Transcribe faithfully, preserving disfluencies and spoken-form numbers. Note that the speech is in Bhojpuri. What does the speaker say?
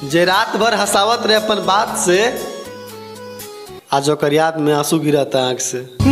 जे रात भर हंसावत रहे अपन बात से, आज ओकर याद में आंसू गिरता आँख से।